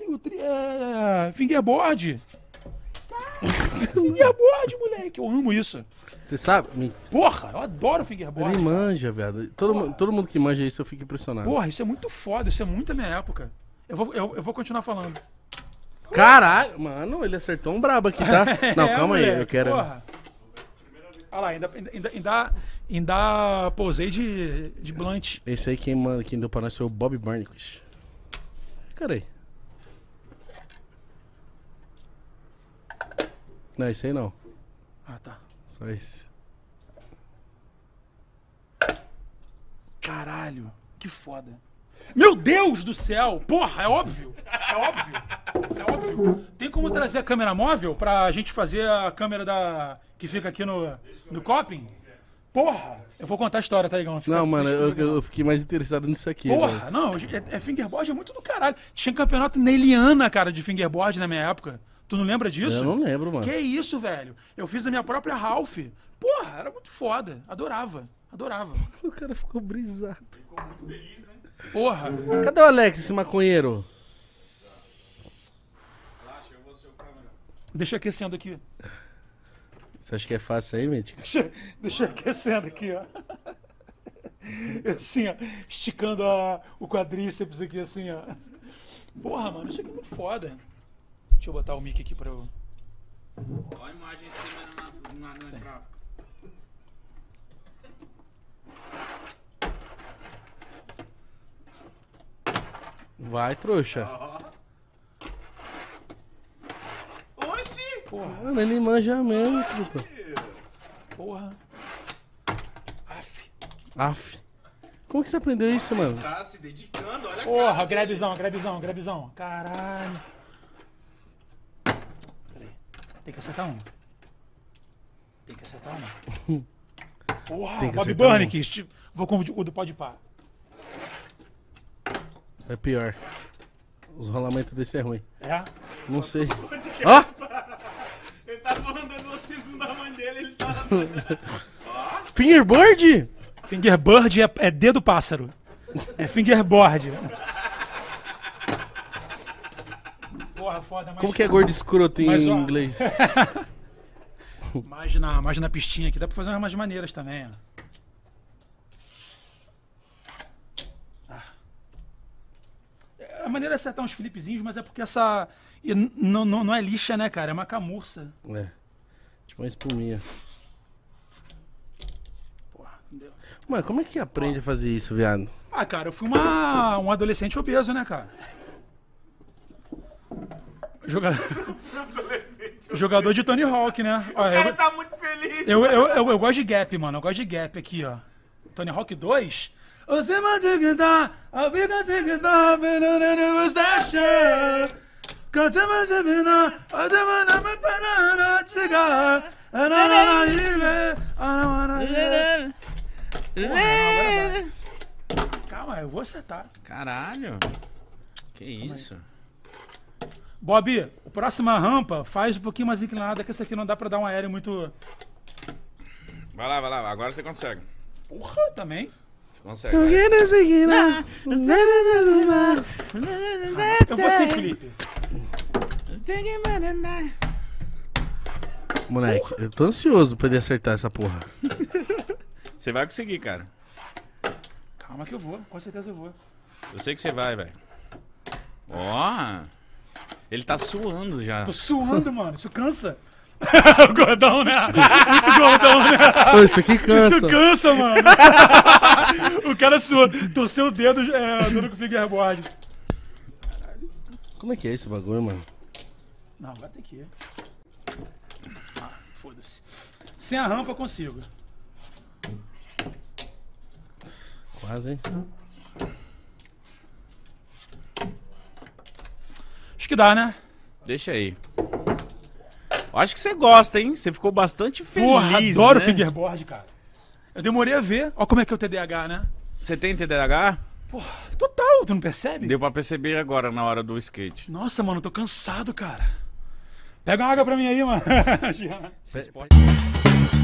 fingerboard. Fingerboard, moleque. Eu amo isso. Você sabe? Porra, eu adoro fingerboard. Ele manja, velho. Todo mundo que manja isso eu fico impressionado. Porra, isso é muito foda. Isso é muito a minha época. Eu vou continuar falando. Caralho, mano, ele acertou um brabo aqui, tá? Não, calma aí, moleque, eu quero. Porra. Olha lá, ainda pousei de blunt. Esse aí quem deu pra nós foi o Bob Burnquist. Cara aí. Não, esse aí não. Ah, tá. Só esse. Caralho, que foda. Meu Deus do céu! Porra, é óbvio! É óbvio! É óbvio! Tem como trazer a câmera móvel pra gente fazer a câmera que fica aqui no coping? Porra! Eu vou contar a história, tá ligado? Não, mano, eu fiquei mais interessado nisso aqui. Porra, velho. não, fingerboard é muito do caralho. Tinha campeonato na Eliana, cara, de fingerboard na minha época. Tu não lembra disso? Eu não lembro, mano. Que isso, velho? Eu fiz a minha própria Ralph. Porra, era muito foda. Adorava. O cara ficou brisado. Ficou muito feliz, né? Porra. Cadê o Alex, esse maconheiro? Relaxa, eu vou ser o câmera. Deixa aquecendo aqui. Você acha que é fácil aí, Mítico? Deixa aquecendo aqui, ó. Assim, ó. Esticando o quadríceps aqui, assim, ó. Porra, mano, isso aqui é muito foda. Deixa eu botar o mic aqui pra eu... Olha a imagem em cima no gráfico. Vai, trouxa. Oxi! Porra, Mano, ele manja mesmo, trupa. porra. Aff. Como que você aprendeu isso, mano? Tá se dedicando, olha a Porra, cara dele. grabzão. Caralho. Peraí. Tem que acertar um. Porra, Tem que Bob acertar Burnquist. Vou com o do Podpah. É pior. Os rolamentos desse é ruim. É? Não sei. Ó! Ele tá falando do docismo da mãe dele, ele tá... Fingerboard? Fingerbird é dedo pássaro. É fingerboard. Porra, foda. Como que é gordo escroto em Mas, ó. inglês? Mais na pistinha aqui. Dá pra fazer umas maneiras também, ó. A maneira é acertar uns flipzinhos, mas é porque essa... e não é lixa, né, cara? É uma camurça. É. Tipo uma espuminha. Porra, não deu. Mano, como é que aprende a fazer isso, viado? Ah, cara, eu fui um adolescente obeso, né, cara? Jogador de Tony Hawk, né? Ó, O cara tá muito feliz. eu gosto de Gap, mano. Eu gosto de Gap aqui, ó. Tony Hawk 2. Você vai te gritar, I'll be gonna take it down, station. Continua se virar, você vai dar me penar, cigar. Calma, eu vou acertar. Caralho. Que isso? Bob, a próxima rampa faz um pouquinho mais inclinada, que essa aqui não dá pra dar um aéreo muito... Vai lá. Agora você consegue. Porra, também. Você consegue. Vai. Eu vou sem Felipe. Moleque, eu tô ansioso pra ele acertar essa porra. Você vai conseguir, cara. Calma que eu vou, com certeza eu vou. Eu sei que você vai, velho. Ó. Ele tá suando já. Tô suando, mano, isso cansa. O gordão, né? Muito gordão, né? Pô, isso aqui cansa. Isso cansa, mano. O cara suou, torceu o dedo dando com o fingerboard. Como é que é esse bagulho, mano? Não, agora tem que ir. Ah, foda-se. Sem a rampa eu consigo. Quase, hein? Acho que dá, né? Deixa aí. Eu acho que você gosta, hein? Você ficou bastante feliz, Porra, adoro né? fingerboard, cara. Eu demorei a ver. Olha como é que é o TDAH, né? Você tem TDAH? Porra, total, tu não percebe? Deu pra perceber agora na hora do skate. Nossa, mano, eu tô cansado, cara. Pega uma água pra mim aí, mano. Esse esporte-